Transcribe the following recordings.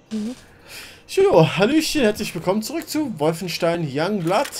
So, Hallöchen, herzlich willkommen zurück zu Wolfenstein Youngblood.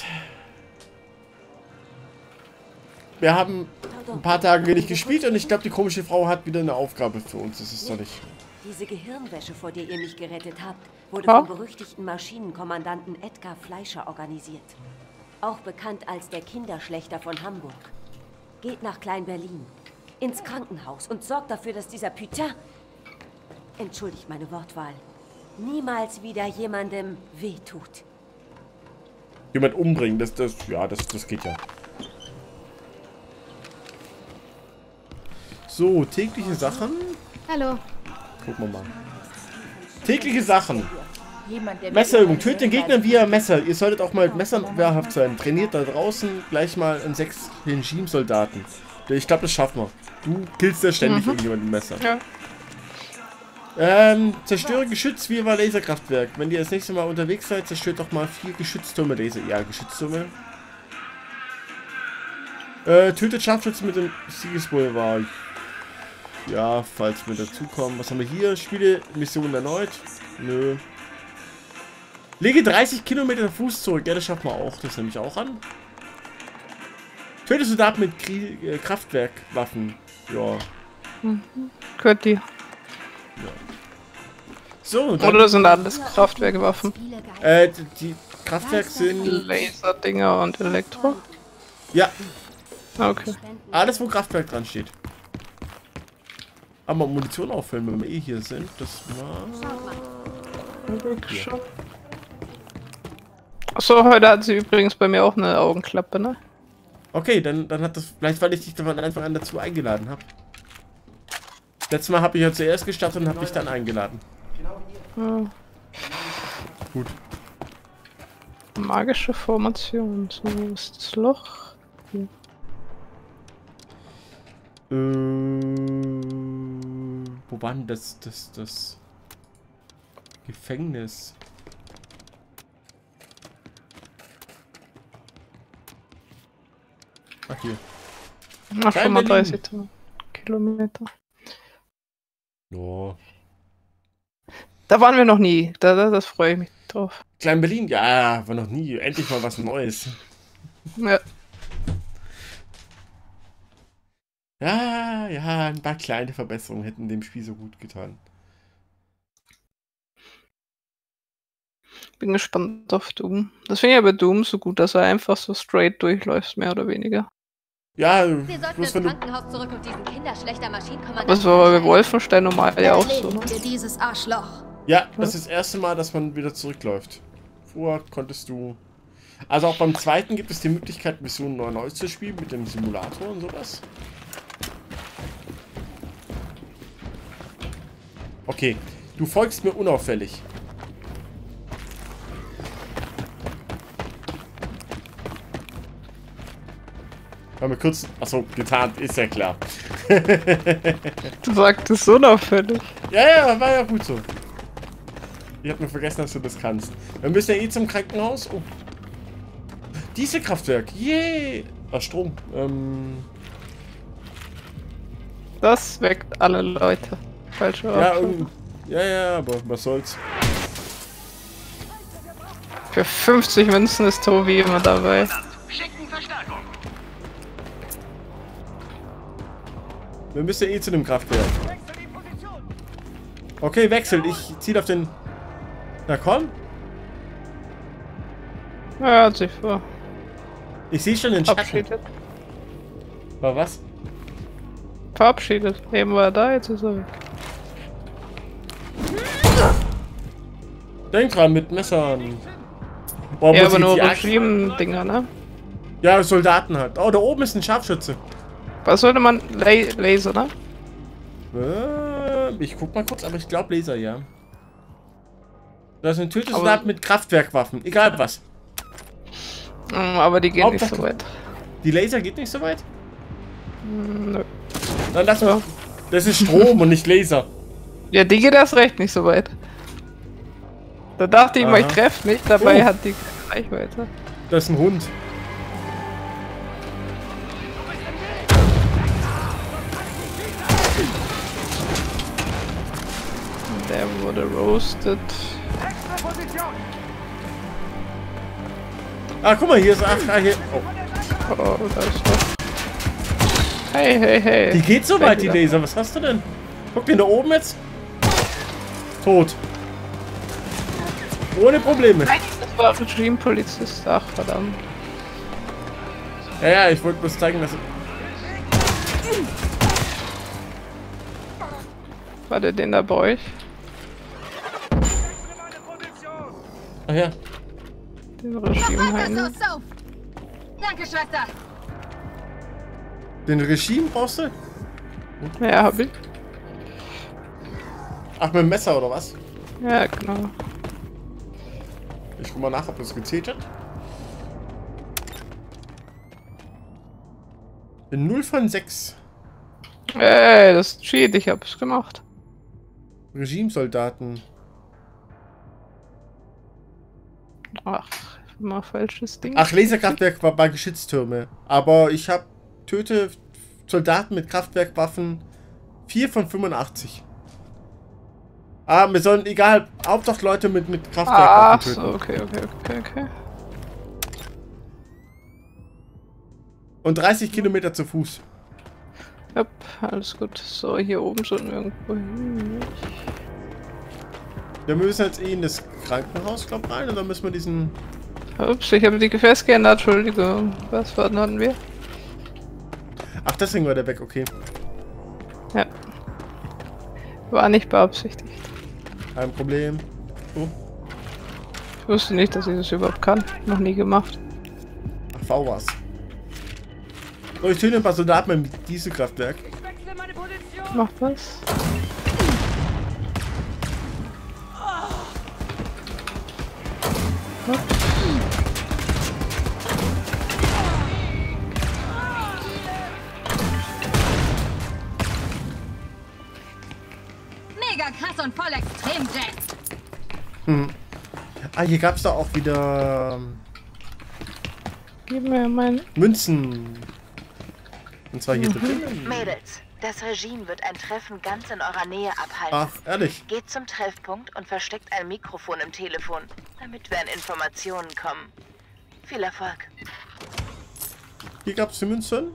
Wir haben ein paar Tage wenig gespielt und ich glaube, die komische Frau hat wieder eine Aufgabe für uns. Das ist doch nicht. Diese Gehirnwäsche, vor der ihr mich gerettet habt, wurde vom berüchtigten Maschinenkommandanten Edgar Fleischer organisiert. Auch bekannt als der Kinderschlächter von Hamburg. Geht nach Klein-Berlin, ins Krankenhaus und sorgt dafür, dass dieser Putain, entschuldigt meine Wortwahl, niemals wieder jemandem wehtut. Jemand umbringen, das geht ja. So, tägliche Sachen. Hallo. Gucken wir mal. Tägliche Sachen. Messerübung. Tötet den Gegner via Messer. Ihr solltet auch mal mit Messern wehrhaft sein. Trainiert da draußen gleich mal in 6 Regime-Soldaten. Ich glaube, das schaffen wir. Du killst ja ständig irgendjemanden mit dem Messer. Ja. Zerstöre Geschütz via Laserkraftwerk. Wenn ihr das nächste Mal unterwegs seid, zerstört doch mal 4 Geschütztürme. Geschütztürme. Tötet Scharfschützen mit dem Siegespulver. Ja, falls wir dazukommen. Was haben wir hier? Spiele Mission erneut. Nö. Lege 30 Kilometer Fuß zurück. Ja, das schaffen wir auch. Das nehme ich auch an. Töte Soldaten mit Kraftwerkwaffen. Ja. Gehört die. Ja. So, Oder sind alles Kraftwerkwaffen? Die Kraftwerke sind... Laserdinger und Elektro? Ja. Okay. Alles, wo Kraftwerk dran steht. Aber Munition auffüllen, wenn wir eh hier sind. Das war... Schon. Achso, heute hat sie übrigens bei mir auch eine Augenklappe, ne? Okay, dann hat das... Vielleicht, weil ich dich von Anfang an dazu eingeladen habe. Letztes Mal habe ich ja zuerst gestartet und habe dich dann eingeladen. Ja. Gut. Magische Formation. So ist das Loch. Hier. Wo war denn das Gefängnis? Ach, hier. Ach, 35 Kilometer. Oh. Da waren wir noch nie. Das freue ich mich drauf. Klein-Berlin? Ja, war noch nie. Endlich mal was Neues. Ja. Ja, ein paar kleine Verbesserungen hätten dem Spiel so gut getan. Bin gespannt auf Doom. Das finde ich ja bei Doom so gut, dass er einfach so straight durchläuft, mehr oder weniger. Ja, Wir sollten ins Krankenhaus zurück und diesen Kinderschlächter Maschinenkommandanten... Das war bei Wolfenstein normal ja auch so. Ne? Dieses Arschloch. Ja, das ist das erste Mal, dass man wieder zurückläuft. Vorher konntest du... Also auch beim zweiten gibt es die Möglichkeit, Missionen neu zu spielen mit dem Simulator und sowas. Okay, du folgst mir unauffällig. Haben wir kurz... Achso, getarnt, ist ja klar. Du sagtest unauffällig. Ja, war ja gut so. Ich hab nur vergessen, dass du das kannst. Wir müssen ja eh zum Krankenhaus. Oh. Diese Kraftwerk. Yay! Ach, Strom. Das weckt alle Leute. Falsche Auffassung. Ja, aber was soll's. Für 50 Münzen ist Tobi immer dabei. Wir müssen ja eh zu dem Kraftwerk. Okay, wechselt. Ich zieh auf den... Na komm. Ja, hat sich vor. Ich sehe schon den Schatten. Verabschiedet. War was? Verabschiedet. Eben war er da, jetzt ist er weg. Denk dran, mit Messern. Boah, Ja, muss aber ich nur die Axt- Regime-Dinger, ne? Ja, Soldaten halt. Oh, da oben ist ein Scharfschütze. Was sollte man... Laser, ne? Ich guck mal kurz, aber ich glaube Laser, ja. Das sind Tötungssoldaten mit Kraftwerkwaffen. Egal was. Aber die gehen nicht so weit. Die Laser geht nicht so weit? Nö. Dann lass mal. Das ist Strom und nicht Laser. Ja, die geht erst recht nicht so weit. Da dachte ich mal, ich treffe nicht, dabei hat die keine Reichweite. Das ist ein Hund. Der wurde roasted. Ah, guck mal, hier ist... Ach, hier... Oh. Oh, da ist was. Hey, hey, hey. Die geht so weit, die Laser. Was hast du denn? Guck den da oben jetzt. Tot. Ohne Probleme. Nein, das war Regime-Polizist. Ach, verdammt. Ja, ja, ich wollte bloß zeigen, dass... War der den da bei euch? Ach ja. Den Regime-Heini. Danke, Schwester. Den Regime brauchst du? Ja, hab ich. Ach, mit dem Messer oder was? Ja, genau. Ich guck mal nach, ob das gezählt hat. In 0 von 6. Ey, das ist Cheat, ich hab's gemacht. Regimesoldaten. Ach, immer falsches Ding. Ach, Laserkraftwerk war bei Geschütztürme. Aber ich hab töte Soldaten mit Kraftwerkwaffen 4 von 85. Ah, wir sollen, egal, Hauptsache Leute mit Kraftwerkwaffen töten. So, okay. Und 30 Kilometer zu Fuß. Ja, alles gut. So, hier oben schon irgendwo hin. Wir müssen jetzt in das Krankenhaus, glaub rein, und dann müssen wir diesen... Ups, ich habe die Gefäß geändert, Entschuldigung. Was hatten wir? Ach, deswegen war der weg, okay. Ja. War nicht beabsichtigt. Kein Problem. Oh. Ich wusste nicht, dass ich das überhaupt kann. Noch nie gemacht. Ach, V war's. So, ich töte ein paar Soldaten mit Dieselkraftwerk. Macht was? Mega krass und voll Extremjet. Ah, hier gab's da auch wieder Gib mir mein... Münzen. Und zwar hier drin. Mädels, das Regime wird ein Treffen ganz in eurer Nähe abhalten. Ach, ehrlich. Geht zum Treffpunkt und versteckt ein Mikrofon im Telefon, damit wir an Informationen kommen. Viel Erfolg. Hier gab's die Münzen.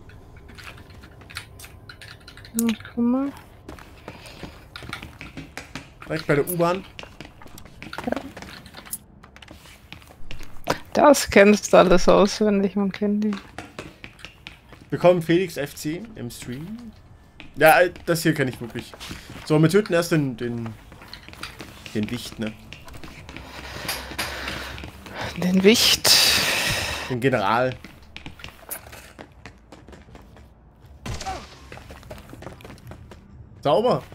Guck mal. Direkt bei der U-Bahn. Das kennst du alles auswendig, man kennt die. Willkommen Felix FC im Stream. Ja, das hier kenne ich wirklich. So, wir töten erst den Wicht, ne? Den Wicht. Den General. Sauber.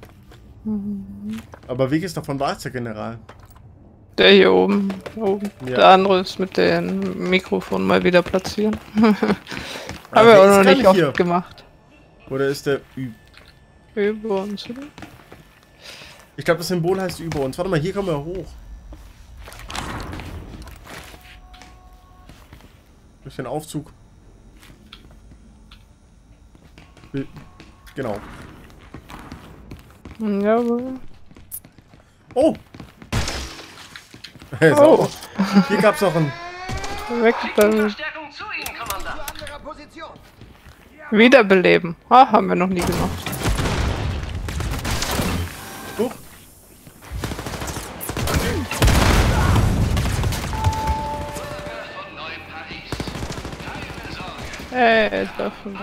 Aber welches davon war es, der General? Der hier oben. Ja. Der andere ist mit dem Mikrofon mal wieder platzieren. Ah, Haben wir der auch ist noch gar nicht nicht oft hier. gemacht. Oder ist der Über uns, oder? Ich glaube, das Symbol heißt über uns. Warte mal, hier kommen wir hoch. Durch den Aufzug. Genau. Jawohl. Oh! Hey, sauber. Hier gab's noch einen. Weg damit. Wiederbeleben. Ah, haben wir noch nie gemacht. Huch. Hey, davon.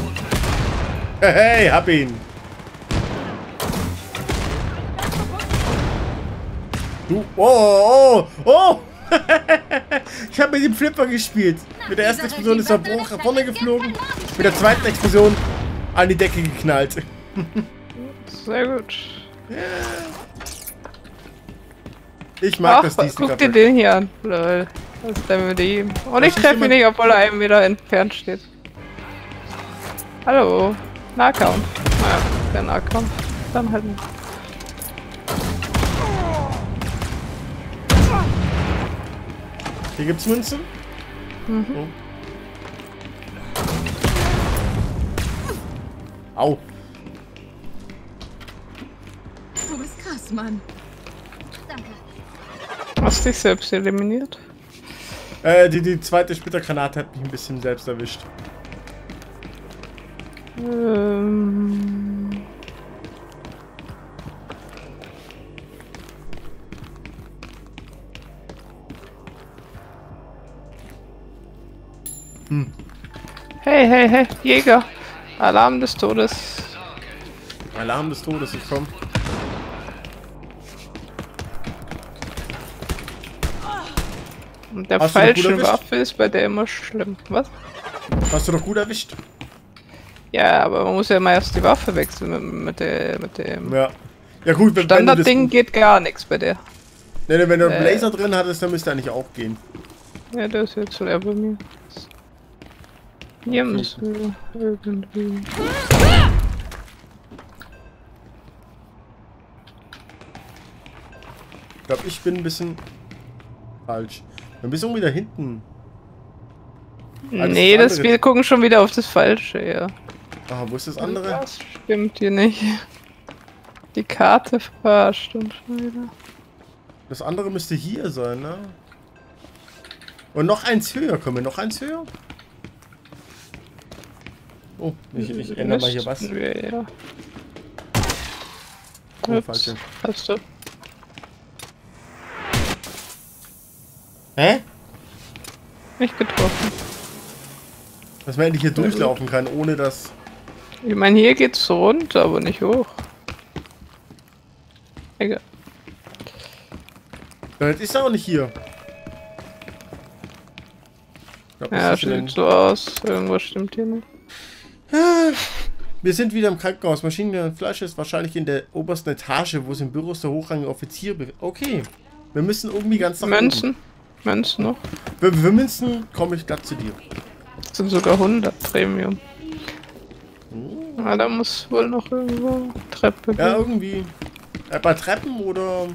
Hey, hab ihn! Du, oh! Ich habe mit dem Flipper gespielt. Mit der ersten Explosion ist er nach vorne geflogen. Mit der zweiten Explosion an die Decke geknallt. Sehr gut. Ich mag Ach, das diesmal. guck dir den hier an. Lol. Was ist denn mit ihm? Und ich treffe ihn nicht, obwohl er 1 Meter entfernt steht. Hallo. Nahkampf. Naja, der Nahkampf. Dann halt nicht. Hier gibt's Münzen. Oh. Au. Du bist krass. los, Mann. Danke. Hast dich selbst eliminiert? Die zweite Splittergranate hat mich ein bisschen selbst erwischt. Hey, hey, hey, Jäger. Alarm des Todes. Alarm des Todes, ich komm. Und der Hast du doch gut falsche erwischt? Waffe ist bei der immer schlimm. Was? Hast du doch gut erwischt. Ja, aber man muss ja mal erst die Waffe wechseln mit dem... Ja. Ja gut, wenn Standardding geht gar nichts bei der. Ne, wenn du einen Blazer drin hattest, dann müsste eigentlich auch gehen. Ja, der ist jetzt leer bei mir. Hier müssen wir irgendwie... Ich glaube, ich bin ein bisschen falsch. Ein bisschen wieder hinten. Nee, wir gucken schon wieder auf das Falsche, ja. Ah, wo ist das andere? Das stimmt hier nicht. Die Karte verarscht uns schon wieder. Das andere müsste hier sein, ne? Und noch eins höher. Können wir noch eins höher? Oh, ich ändere mal hier was. Ja. Oh, falsche. Hast du? Hä? Nicht getroffen. Dass man endlich hier durchlaufen kann, ohne dass... Ich meine, hier geht's runter, aber nicht hoch. Egal. Ja, jetzt ist er auch nicht hier. Ich glaub, Ja, das ist sieht so aus. Irgendwas stimmt hier nicht. Wir sind wieder im Krankenhaus. Maschinengewehr und Fleisch ist wahrscheinlich in der obersten Etage, wo es im Büros der hochrangige Offizier befindet. Okay. Wir müssen irgendwie ganz nach Münzen? oben. Münzen noch? Für Münzen komme ich glatt zu dir. Das sind sogar 100 Premium. Ah, da muss wohl noch irgendwo Treppe gehen. Ja, irgendwie. Bei Treppen oder...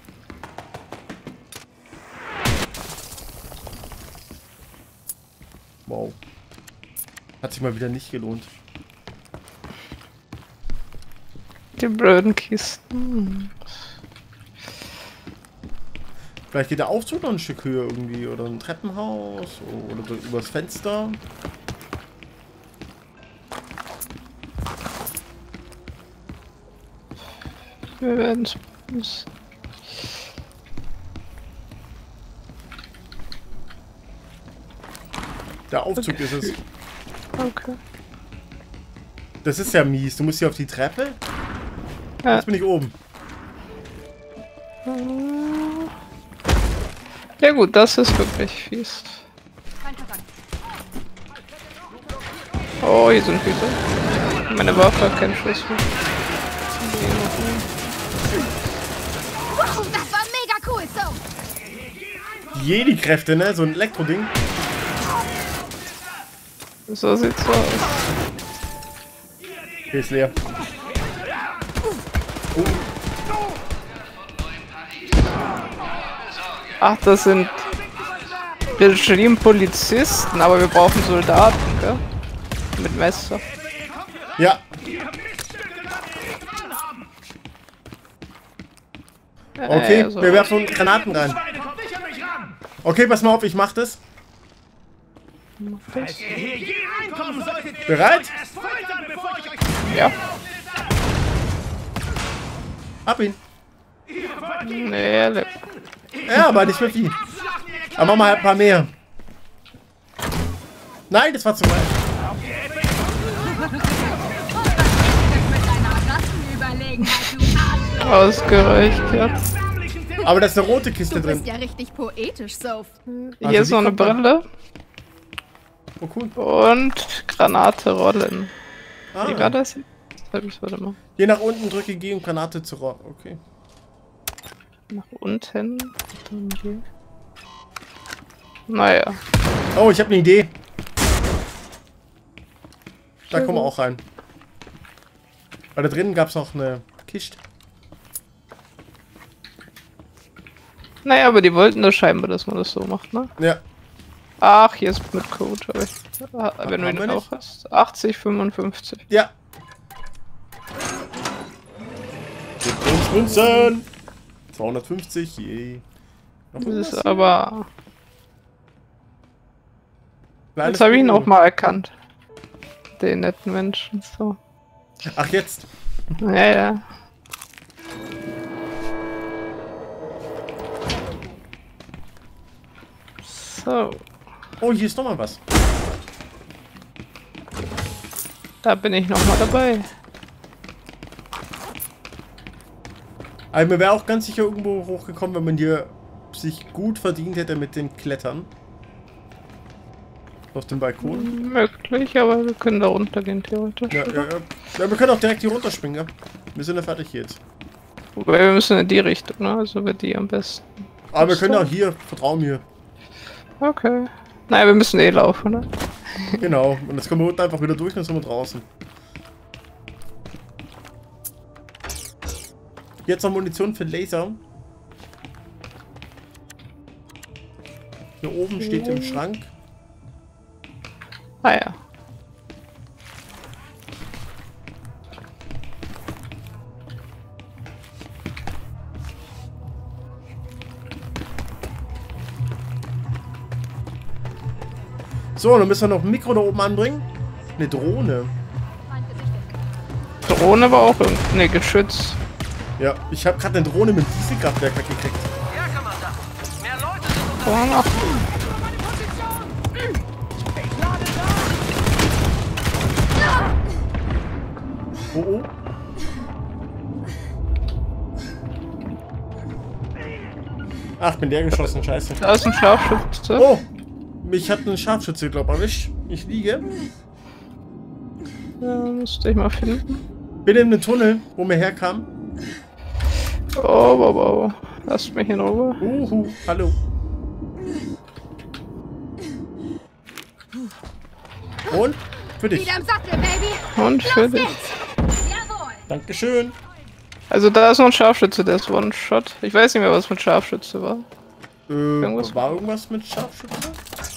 Wow. Hat sich mal wieder nicht gelohnt. Die blöden Kisten. Vielleicht geht der Aufzug noch ein Stück höher irgendwie. Oder ein Treppenhaus. Oder übers Fenster. Wir werden es. Der Aufzug ist es. Okay. Das ist ja mies. Du musst hier auf die Treppe. Ja. Jetzt bin ich oben. Ja gut, das ist wirklich fies. Oh, hier sind viele. Meine Waffe hat keinen Schuss mehr. Wow, das war mega cool, so. Jedi-Kräfte, ne? So ein Elektroding. So sieht's so aus. Okay, ist leer. Ach, das sind Regime-Polizisten, aber wir brauchen Soldaten, gell? Mit Messer. Ja. Okay, also wir werfen Granaten rein. Okay, pass mal auf, ich mach das. Bereit? Ja. Ab ihn. Nee, Ja, aber nicht mehr viel. Aber mach mal ein paar mehr. Nein, das war zu weit. ausgereicht jetzt. Aber da ist eine rote Kiste Du drin. bist ja richtig poetisch, Soph. Hier ist noch eine Brille. Oh, cool. Und Granate rollen. Ah. Wie war das? Warte mal. Hier nach unten drücke G, um Granate zu rollen. Okay. Nach unten. Dann G. Naja. Oh, ich habe eine Idee. Da kommen wir auch rein. Weil da drinnen gab es noch eine Kiste. Naja, aber die wollten das scheinbar, dass man das so macht, ne? Ja. Ach, hier ist mit Code, aber ich, wenn du haben wir ihn nicht? auch hast. 80, 55. Ja. Wir uns Münzen! 250, je. Das ist aber... Kleines Jetzt habe ich ihn Büro. auch mal erkannt. Den netten Menschen, so. Ach, jetzt. Ja, ja. So, Oh, hier ist nochmal was. da bin ich nochmal dabei. Aber mir wäre auch ganz sicher irgendwo hochgekommen, wenn man hier sich gut verdient hätte mit dem Klettern. Auf dem Balkon. Möglich, aber wir können da runtergehen, theoretisch. Ja, ja, wir können auch direkt hier runterspringen, ja. Wir sind ja fertig hier jetzt. Wobei wir müssen in die Richtung, ne? Also wird die am besten. Aber wir können auch hier, vertrauen mir. Okay. Naja, wir müssen eh laufen, ne? Genau. Und jetzt kommen wir unten einfach wieder durch und dann sind wir draußen. Jetzt noch Munition für Laser. Hier oben steht im Schrank. Ah ja. So, dann müssen wir noch ein Mikro da oben anbringen. Eine Drohne. Drohne war auch irgendwie. Ne, Geschütz. Ja, ich habe gerade eine Drohne mit Dieselkraftwerk weggekriegt. Oh, noch. Oh, oh. Ach, bin der geschossen, scheiße. Da ist ein Scharfschütze. Oh! Mich hat ein Scharfschütze, glaub ich, erwischt. Ich liege. Müsste ich mal finden. Bin in dem Tunnel, wo wir herkamen. Oh, wow, wow. Lasst mich in Ruhe. Hallo. Und? Für dich. Wieder im Sattel, Baby. Und für dich. Jawohl. Dankeschön. Also da ist noch ein Scharfschütze, der ist One-Shot. Ich weiß nicht mehr, was mit Scharfschütze war. War irgendwas mit Scharfschütze?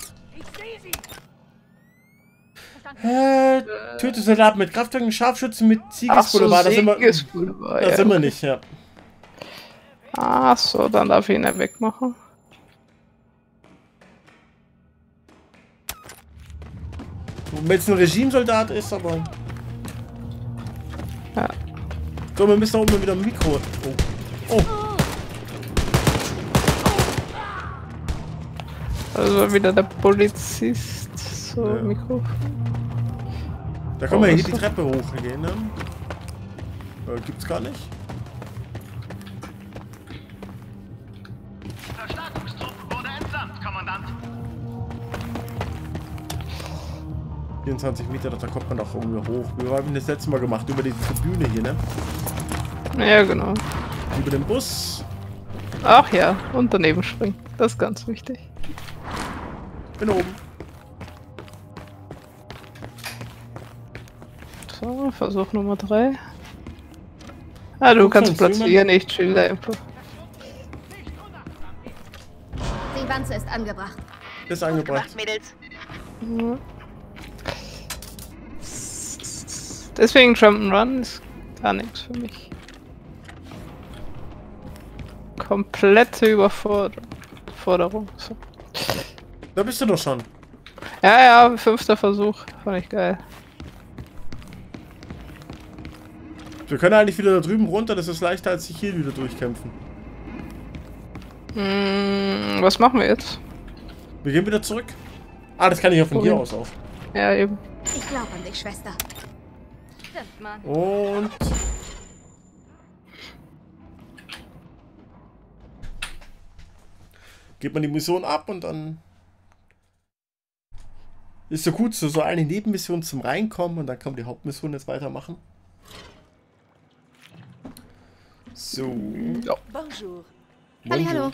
Töte Soldaten mit Kraftwagen, Scharfschützen mit Siegesboulevard. Da sind wir, Siegesboulevard, da sind wir nicht, ja. Ach so, dann darf ich ihn ja wegmachen. Wenn es ein Regimesoldat ist, aber... Ja. So, wir müssen da oben wieder ein Mikro... Oh. Oh. Also wieder der Polizist. So, Ja. Mikro. Da können wir Oh, hier was die Treppe hochgehen, ne? Gibt's gar nicht. Verstärkungstrupp wurde entsandt, Kommandant. 24 Meter, da kommt man doch irgendwie hoch. Wir haben das letzte Mal gemacht, über die Tribüne hier, ne? Ja, genau. Über den Bus. Ach ja, und daneben springen. Das ist ganz wichtig. Bin oben. So, Versuch Nummer 3. Ah, du kannst platzieren, ich chill da einfach. Die Wanze ist angebracht. Ist angebracht. Gemacht, Mädels. Deswegen Jump'n'Run ist gar nichts für mich. Komplette Überforderung. So. Da bist du doch schon. Ja, ja, 5. Versuch. Fand ich geil. Wir können eigentlich wieder da drüben runter, das ist leichter als sich hier wieder durchkämpfen. Was machen wir jetzt? Wir gehen wieder zurück. Ah, das kann ich auch von hier aus auf. Ja, eben. Ich glaube an dich, Schwester. Stimmt, Mann. Und... Geht man die Mission ab und dann... Ist so gut, so eine Nebenmission zum Reinkommen und dann kann man die Hauptmission jetzt weitermachen. So. Ja. Bonjour. Hallo.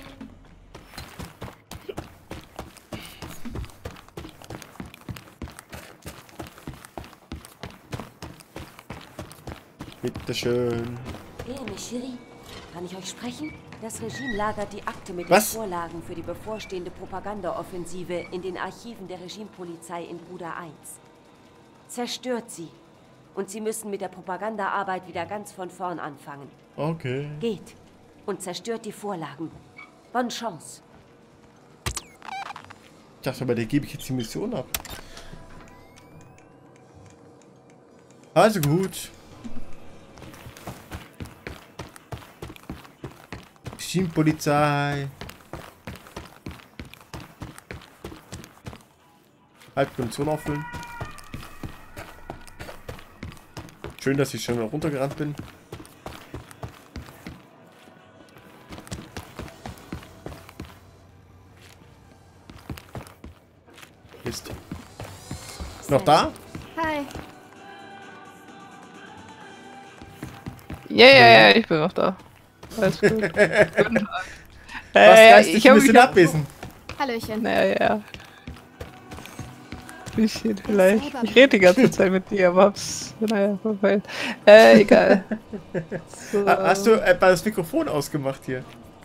Bitteschön. Hey, Michiri, kann ich euch sprechen? Das Regime lagert die Akte mit Was? den Vorlagen für die bevorstehende Propagandaoffensive in den Archiven der Regimepolizei in Bruder 1. Zerstört sie. Und Sie müssen mit der Propagandaarbeit wieder ganz von vorn anfangen. Okay. Geht und zerstört die Vorlagen. Bonne Chance. Ich dachte aber, der gebe ich jetzt die Mission ab. Also gut. Schienenpolizei. Halt Munition auffüllen. Schön, dass ich schon wieder runtergerannt bin. Mist. Noch da? Hi. Ja, ich bin noch da. Alles gut. Was geistig ich ein habe bisschen mich abwesend. Hallöchen. Ja. Bisschen vielleicht. Ich rede die ganze Zeit mit dir, aber hab's. Naja, verfehlt. Egal. So. Hast du das Mikrofon ausgemacht hier?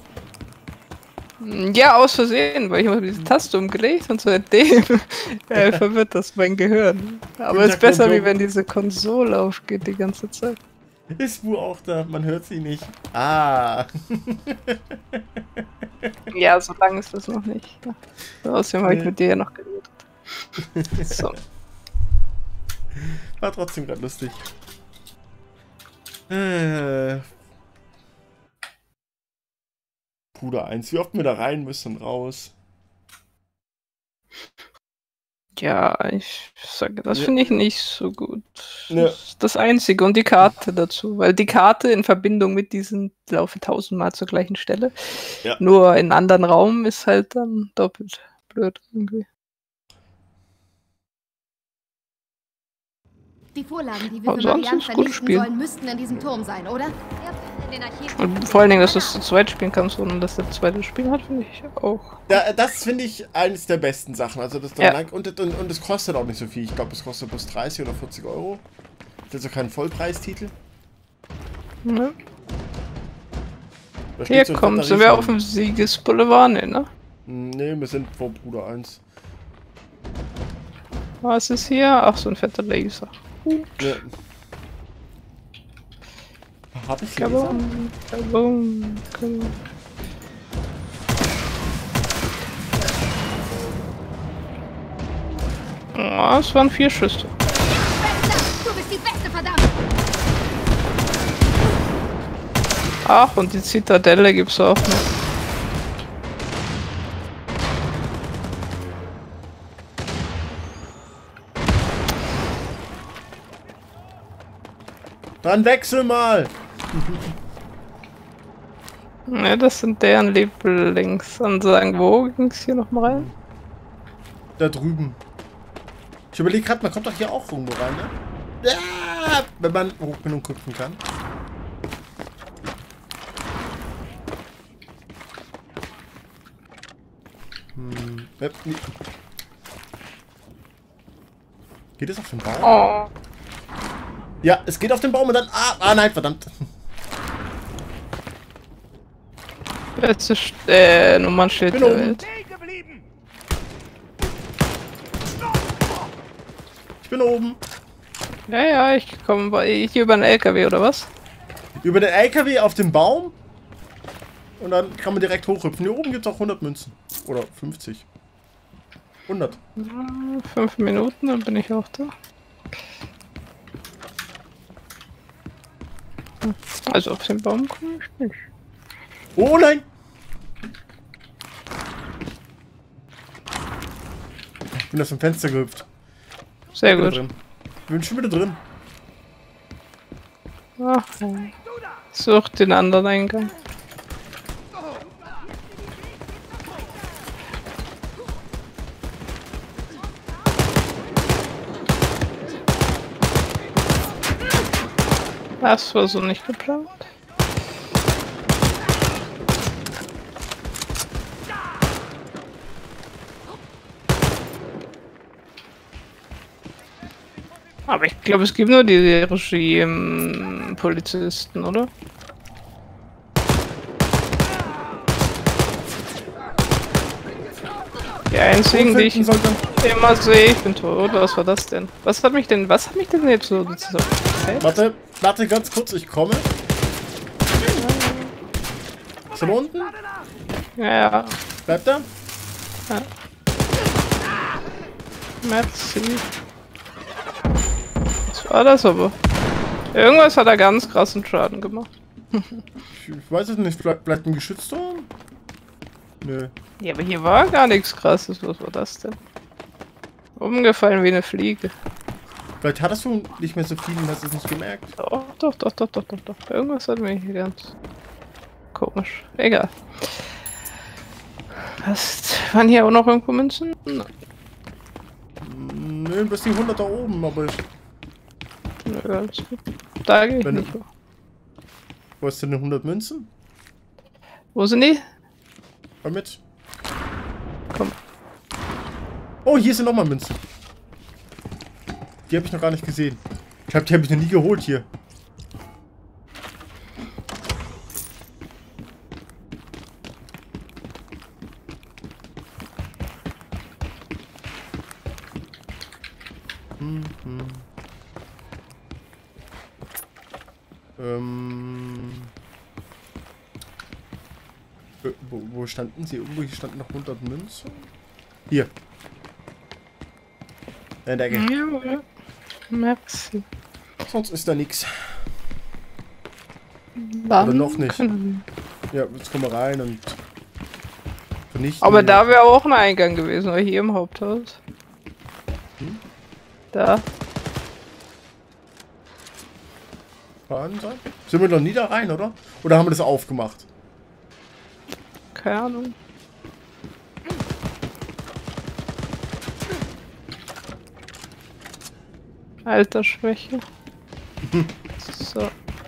Ja, aus Versehen, weil ich immer diese Taste umgelegt und seitdem verwirrt das mein Gehirn. Aber es ist besser, wie wenn diese Konsole aufgeht die ganze Zeit. Ist Wu auch da? Man hört sie nicht. Ah. Ja, so lange ist das noch nicht. Außerdem habe ich mit dir ja noch geredet. So. War trotzdem gerade lustig. Bruder 1, wie oft wir da rein müssen und raus? Ja, ich sage, das finde ich nicht so gut. Ja. Das ist das Einzige und die Karte dazu, weil die Karte in Verbindung mit diesen laufe 1000-mal zur gleichen Stelle, Ja. nur in einem anderen Raum ist halt dann doppelt blöd irgendwie. Die Vorlagen, die wir Aber für sonst Marianne ist es ein gutes vernichten Spiel. sollen, müssten in diesem Turm sein, oder? Ja, in den Archiven. Und vor allen Dingen, dass du es zu zweit spielen kannst, ohne dass der zweite Spiel hat, finde ich auch. Das finde ich eines der besten Sachen. Also das Ja. und es kostet auch nicht so viel. Ich glaube, es kostet bloß 30 oder 40 Euro. Das ist also kein Vollpreistitel. Ja. Da steht Hier so ein kommen fetter sind wir Riesen. auf dem Siegesboulevard, ne? Nee, wir sind vor Bruder 1. Was ist hier? Ach, so ein fetter Laser. Ja. Hab ich Laser? Kabum, kabum, kabum. Oh, es waren 4 Schüsse. Du bist die Beste, verdammt! Ach, und die Zitadelle gibt's auch noch. Dann wechsel mal! Ne, das sind deren Lieblingsansagen. Wo ging's hier noch mal rein? Da drüben. Ich überlege gerade, man kommt doch hier auch irgendwo rein, ne? Ja, wenn man hoch genug gucken kann. Nee. Geht es auf den Baum? Oh. Ja, es geht auf den Baum und dann... Ah, nein, verdammt. Letzte Nummernschild Bin der oben. Welt. Ich bin oben. Ja, ich komme hier über den LKW oder was? Über den LKW auf den Baum. Und dann kann man direkt hochhüpfen. Hier oben gibt es auch 100 Münzen. Oder 50. 100. 5 Minuten, dann bin ich auch da. Also auf den Baum komme ich nicht. Oh nein! Ich bin aus dem Fenster gehüpft. Sehr Bin gut. drin. Ich bin schon wieder drin. Ach, such den anderen Eingang. Das war so nicht geplant. Aber ich glaube, es gibt nur die Regime-Polizisten, oder? Die einzigen, die ich immer sehe, ich bin tot. Was war das denn? Was hat mich denn jetzt so Warte, warte ganz kurz, ich komme. Ist er da unten? Ja. Bleibt er? Ja. Merci. Was war das aber? Irgendwas hat er ganz krassen Schaden gemacht. Ich weiß es nicht, bleibt ein Geschütz da? Nö. Ja, aber hier war gar nichts krasses. Was war das denn? Umgefallen wie eine Fliege. Vielleicht hattest du nicht mehr so viel und hast es nicht gemerkt. Doch. Irgendwas hat mich hier ganz komisch. Egal. Waren hier auch noch irgendwo Münzen? Nö, bis die 100 da oben, aber... Nö, alles gut. Da gehe ich nicht. Wo ist denn 100 Münzen? Wo sind die? Komm mit. Komm. Oh, hier sind nochmal Münzen. Die habe ich noch gar nicht gesehen. Ich glaube, die habe ich noch nie geholt hier. Wo standen sie? Irgendwo hier standen noch 100 Münzen. Hier. In der Ecke. Ja, merci. Sonst ist da nichts. Oder noch nicht. Ja, jetzt kommen wir rein und vernichten. Aber da wäre auch ein Eingang gewesen, oder hier im Haupthaus. Da. Sind wir noch nie da rein, oder? Oder haben wir das aufgemacht? Keine Ahnung. Altersschwäche. So.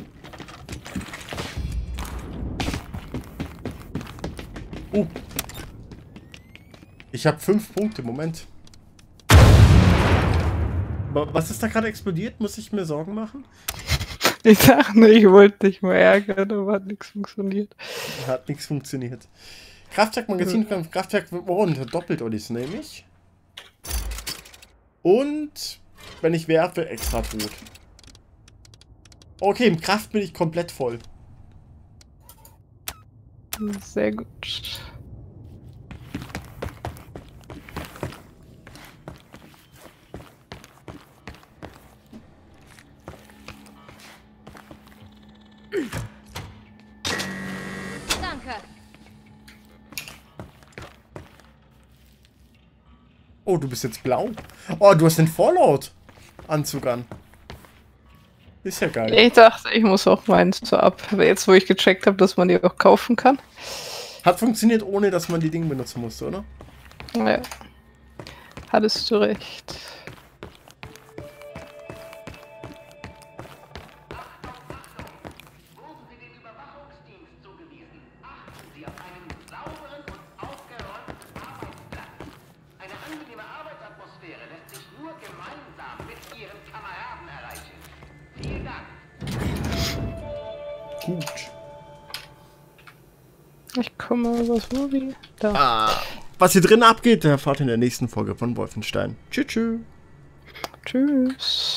Ich habe 5 Punkte, Moment. Was ist da gerade explodiert? Muss ich mir Sorgen machen? Ich sag nur, ich wollte dich mal ärgern, aber hat nichts funktioniert. Hat nichts funktioniert. Kraftwerkmagazin, Kraftwerk doppelt ist nämlich. Und wenn ich werfe, extra tot. Okay, im Kraft bin ich komplett voll. Sehr gut. Danke. Oh, du bist jetzt blau. Oh, du hast den Fallout-Anzug an. Ist ja geil. Ich dachte, ich muss auch meins so ab. Aber jetzt, wo ich gecheckt habe, dass man die auch kaufen kann. Hat funktioniert, ohne dass man die Dinge benutzen musste, oder? Ja. Hattest du recht. Gut. Ich komme, was Movie? Da. Was hier drin abgeht, erfahrt ihr in der nächsten Folge von Wolfenstein. Tschüss. Tschüss.